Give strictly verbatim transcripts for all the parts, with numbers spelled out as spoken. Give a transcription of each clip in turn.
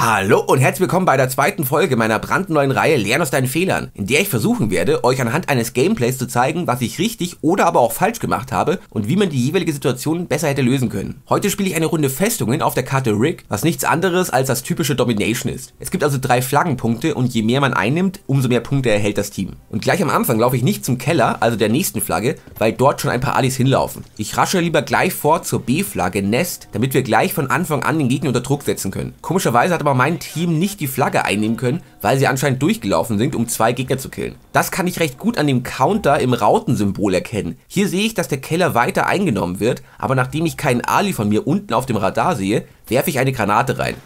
Hallo und herzlich willkommen bei der zweiten Folge meiner brandneuen Reihe Lern aus deinen Fehlern, in der ich versuchen werde, euch anhand eines Gameplays zu zeigen, was ich richtig oder aber auch falsch gemacht habe und wie man die jeweilige Situation besser hätte lösen können. Heute spiele ich eine Runde Festungen auf der Karte Rig, was nichts anderes als das typische Domination ist. Es gibt also drei Flaggenpunkte und je mehr man einnimmt, umso mehr Punkte erhält das Team. Und gleich am Anfang laufe ich nicht zum Keller, also der nächsten Flagge, weil dort schon ein paar Alis hinlaufen. Ich rasche lieber gleich vor zur B-Flagge Nest, damit wir gleich von Anfang an den Gegner unter Druck setzen können. Komischerweise hat aber mein Team nicht die Flagge einnehmen können, weil sie anscheinend durchgelaufen sind, um zwei Gegner zu killen. Das kann ich recht gut an dem Counter im Rautensymbol erkennen. Hier sehe ich, dass der Keller weiter eingenommen wird, aber nachdem ich keinen Ali von mir unten auf dem Radar sehe, werfe ich eine Granate rein.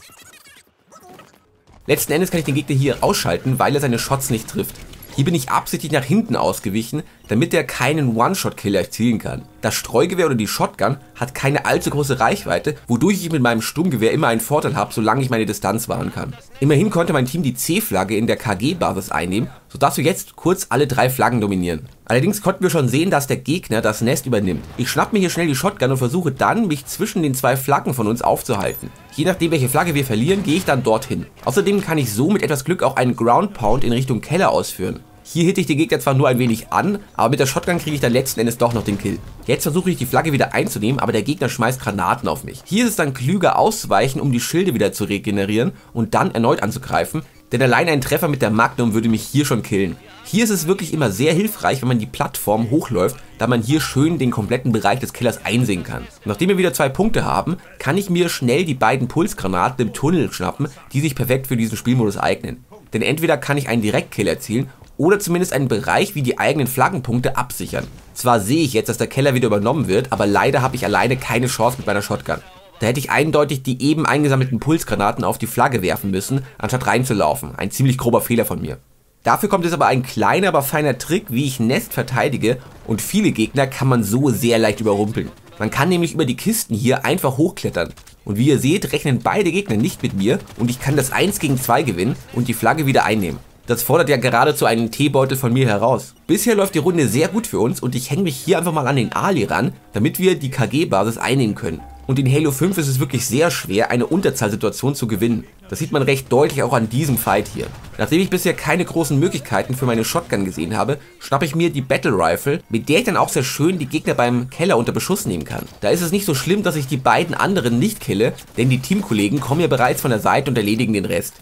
Letzten Endes kann ich den Gegner hier ausschalten, weil er seine Shots nicht trifft. Hier bin ich absichtlich nach hinten ausgewichen, damit er keinen One-Shot-Kill erzielen kann. Das Streugewehr oder die Shotgun hat keine allzu große Reichweite, wodurch ich mit meinem Sturmgewehr immer einen Vorteil habe, solange ich meine Distanz wahren kann. Immerhin konnte mein Team die C-Flagge in der K G-Basis einnehmen, sodass wir jetzt kurz alle drei Flaggen dominieren. Allerdings konnten wir schon sehen, dass der Gegner das Nest übernimmt. Ich schnapp mir hier schnell die Shotgun und versuche dann, mich zwischen den zwei Flaggen von uns aufzuhalten. Je nachdem, welche Flagge wir verlieren, gehe ich dann dorthin. Außerdem kann ich so mit etwas Glück auch einen Ground Pound in Richtung Keller ausführen. Hier hitte ich den Gegner zwar nur ein wenig an, aber mit der Shotgun kriege ich dann letzten Endes doch noch den Kill. Jetzt versuche ich die Flagge wieder einzunehmen, aber der Gegner schmeißt Granaten auf mich. Hier ist es dann klüger auszuweichen, um die Schilde wieder zu regenerieren und dann erneut anzugreifen, denn allein ein Treffer mit der Magnum würde mich hier schon killen. Hier ist es wirklich immer sehr hilfreich, wenn man die Plattform hochläuft, da man hier schön den kompletten Bereich des Killers einsehen kann. Nachdem wir wieder zwei Punkte haben, kann ich mir schnell die beiden Pulsgranaten im Tunnel schnappen, die sich perfekt für diesen Spielmodus eignen. Denn entweder kann ich einen Direktkill erzielen oder zumindest einen Bereich wie die eigenen Flaggenpunkte absichern. Zwar sehe ich jetzt, dass der Keller wieder übernommen wird, aber leider habe ich alleine keine Chance mit meiner Shotgun. Da hätte ich eindeutig die eben eingesammelten Pulsgranaten auf die Flagge werfen müssen, anstatt reinzulaufen. Ein ziemlich grober Fehler von mir. Dafür kommt jetzt aber ein kleiner, aber feiner Trick, wie ich Nest verteidige, und viele Gegner kann man so sehr leicht überrumpeln. Man kann nämlich über die Kisten hier einfach hochklettern. Und wie ihr seht, rechnen beide Gegner nicht mit mir und ich kann das eins gegen zwei gewinnen und die Flagge wieder einnehmen. Das fordert ja geradezu einen Teebeutel von mir heraus. Bisher läuft die Runde sehr gut für uns und ich hänge mich hier einfach mal an den Ali ran, damit wir die K G-Basis einnehmen können. Und in Halo fünf ist es wirklich sehr schwer, eine Unterzahlsituation zu gewinnen. Das sieht man recht deutlich auch an diesem Fight hier. Nachdem ich bisher keine großen Möglichkeiten für meine Shotgun gesehen habe, schnappe ich mir die Battle Rifle, mit der ich dann auch sehr schön die Gegner beim Keller unter Beschuss nehmen kann. Da ist es nicht so schlimm, dass ich die beiden anderen nicht kille, denn die Teamkollegen kommen ja bereits von der Seite und erledigen den Rest.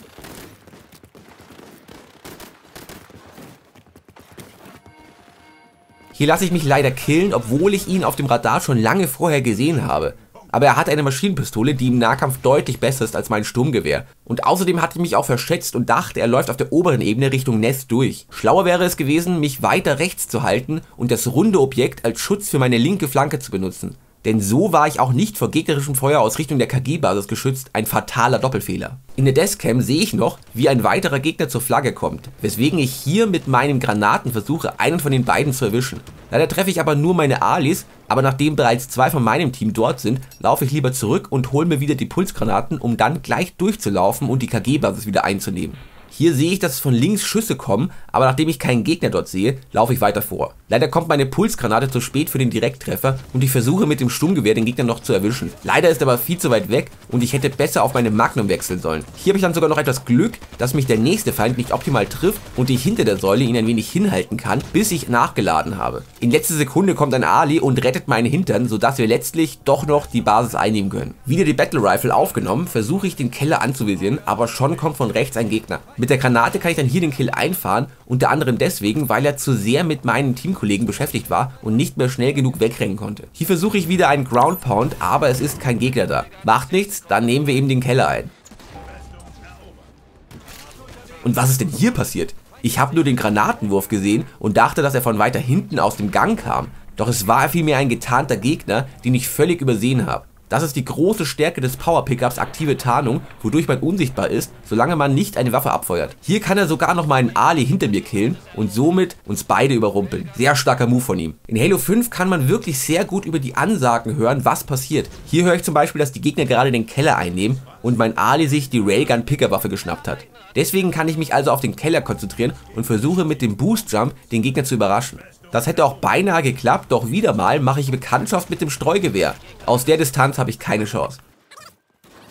Hier lasse ich mich leider killen, obwohl ich ihn auf dem Radar schon lange vorher gesehen habe. Aber er hat eine Maschinenpistole, die im Nahkampf deutlich besser ist als mein Sturmgewehr. Und außerdem hatte ich mich auch verschätzt und dachte, er läuft auf der oberen Ebene Richtung Nest durch. Schlauer wäre es gewesen, mich weiter rechts zu halten und das runde Objekt als Schutz für meine linke Flanke zu benutzen. Denn so war ich auch nicht vor gegnerischem Feuer aus Richtung der K G-Basis geschützt, ein fataler Doppelfehler. In der Deskcam sehe ich noch, wie ein weiterer Gegner zur Flagge kommt, weswegen ich hier mit meinen Granaten versuche, einen von den beiden zu erwischen. Leider treffe ich aber nur meine Alis, aber nachdem bereits zwei von meinem Team dort sind, laufe ich lieber zurück und hole mir wieder die Pulsgranaten, um dann gleich durchzulaufen und die K G-Basis wieder einzunehmen. Hier sehe ich, dass von links Schüsse kommen, aber nachdem ich keinen Gegner dort sehe, laufe ich weiter vor. Leider kommt meine Pulsgranate zu spät für den Direkttreffer und ich versuche mit dem Sturmgewehr den Gegner noch zu erwischen. Leider ist er aber viel zu weit weg und ich hätte besser auf meine Magnum wechseln sollen. Hier habe ich dann sogar noch etwas Glück, dass mich der nächste Feind nicht optimal trifft und ich hinter der Säule ihn ein wenig hinhalten kann, bis ich nachgeladen habe. In letzter Sekunde kommt ein Ali und rettet meinen Hintern, sodass wir letztlich doch noch die Basis einnehmen können. Wieder die Battle Rifle aufgenommen, versuche ich den Keller anzuvisieren, aber schon kommt von rechts ein Gegner. Mit der Granate kann ich dann hier den Kill einfahren, unter anderem deswegen, weil er zu sehr mit meinen Teamkollegen beschäftigt war und nicht mehr schnell genug wegrennen konnte. Hier versuche ich wieder einen Ground Pound, aber es ist kein Gegner da. Macht nichts, dann nehmen wir eben den Keller ein. Und was ist denn hier passiert? Ich habe nur den Granatenwurf gesehen und dachte, dass er von weiter hinten aus dem Gang kam. Doch es war vielmehr ein getarnter Gegner, den ich völlig übersehen habe. Das ist die große Stärke des Power-Pickups aktive Tarnung, wodurch man unsichtbar ist, solange man nicht eine Waffe abfeuert. Hier kann er sogar noch mal einen Ali hinter mir killen und somit uns beide überrumpeln. Sehr starker Move von ihm. In Halo fünf kann man wirklich sehr gut über die Ansagen hören, was passiert. Hier höre ich zum Beispiel, dass die Gegner gerade den Keller einnehmen und mein Ali sich die Railgun-Picker-Waffe geschnappt hat. Deswegen kann ich mich also auf den Keller konzentrieren und versuche mit dem Boost-Jump den Gegner zu überraschen. Das hätte auch beinahe geklappt, doch wieder mal mache ich Bekanntschaft mit dem Streugewehr. Aus der Distanz habe ich keine Chance.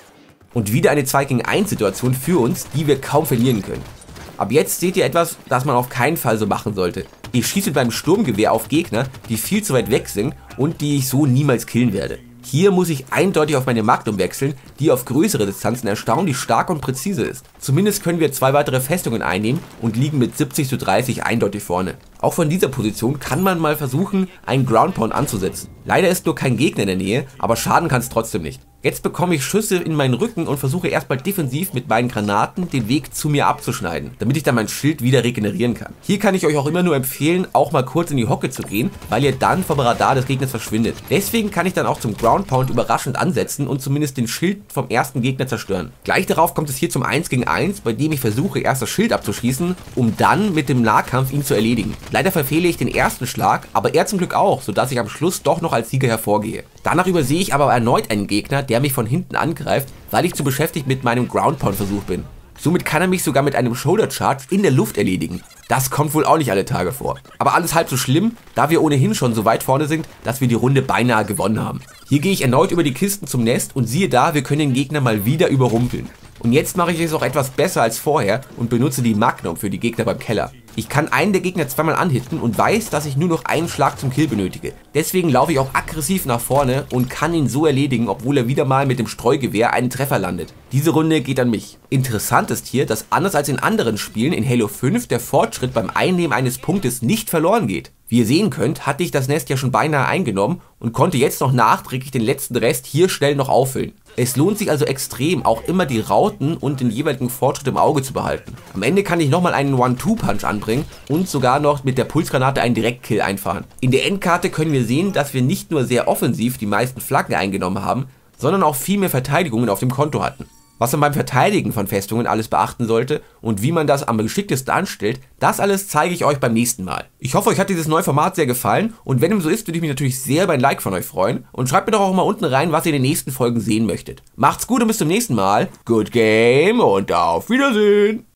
Und wieder eine zwei gegen eins Situation für uns, die wir kaum verlieren können. Ab jetzt seht ihr etwas, das man auf keinen Fall so machen sollte. Ich schieße mit meinem Sturmgewehr auf Gegner, die viel zu weit weg sind und die ich so niemals killen werde. Hier muss ich eindeutig auf meine Magnum wechseln, die auf größere Distanzen erstaunlich stark und präzise ist. Zumindest können wir zwei weitere Festungen einnehmen und liegen mit siebzig zu dreißig eindeutig vorne. Auch von dieser Position kann man mal versuchen, einen Ground Pound anzusetzen. Leider ist nur kein Gegner in der Nähe, aber schaden kann es trotzdem nicht. Jetzt bekomme ich Schüsse in meinen Rücken und versuche erstmal defensiv mit meinen Granaten den Weg zu mir abzuschneiden, damit ich dann mein Schild wieder regenerieren kann. Hier kann ich euch auch immer nur empfehlen, auch mal kurz in die Hocke zu gehen, weil ihr dann vom Radar des Gegners verschwindet. Deswegen kann ich dann auch zum Ground Pound überraschend ansetzen und zumindest den Schild vom ersten Gegner zerstören. Gleich darauf kommt es hier zum eins gegen eins, bei dem ich versuche erst das Schild abzuschießen, um dann mit dem Nahkampf ihn zu erledigen. Leider verfehle ich den ersten Schlag, aber er zum Glück auch, sodass ich am Schluss doch noch als Sieger hervorgehe. Danach übersehe ich aber erneut einen Gegner, der mich von hinten angreift, weil ich zu beschäftigt mit meinem Ground Pound Versuch bin. Somit kann er mich sogar mit einem Shoulder Charge in der Luft erledigen. Das kommt wohl auch nicht alle Tage vor. Aber alles halb so schlimm, da wir ohnehin schon so weit vorne sind, dass wir die Runde beinahe gewonnen haben. Hier gehe ich erneut über die Kisten zum Nest und siehe da, wir können den Gegner mal wieder überrumpeln. Und jetzt mache ich es auch etwas besser als vorher und benutze die Magnum für die Gegner beim Keller. Ich kann einen der Gegner zweimal anhitten und weiß, dass ich nur noch einen Schlag zum Kill benötige. Deswegen laufe ich auch aggressiv nach vorne und kann ihn so erledigen, obwohl er wieder mal mit dem Streugewehr einen Treffer landet. Diese Runde geht an mich. Interessant ist hier, dass anders als in anderen Spielen in Halo fünf der Fortschritt beim Einnehmen eines Punktes nicht verloren geht. Wie ihr sehen könnt, hatte ich das Nest ja schon beinahe eingenommen und konnte jetzt noch nachträglich den letzten Rest hier schnell noch auffüllen. Es lohnt sich also extrem, auch immer die Rauten und den jeweiligen Fortschritt im Auge zu behalten. Am Ende kann ich nochmal einen One Two Punch anbringen und sogar noch mit der Pulsgranate einen Direktkill einfahren. In der Endkarte können wir sehen, dass wir nicht nur sehr offensiv die meisten Flaggen eingenommen haben, sondern auch viel mehr Verteidigungen auf dem Konto hatten. Was man beim Verteidigen von Festungen alles beachten sollte und wie man das am geschicktesten anstellt, das alles zeige ich euch beim nächsten Mal. Ich hoffe, euch hat dieses neue Format sehr gefallen und wenn dem so ist, würde ich mich natürlich sehr über ein Like von euch freuen und schreibt mir doch auch mal unten rein, was ihr in den nächsten Folgen sehen möchtet. Macht's gut und bis zum nächsten Mal. Good Game und auf Wiedersehen!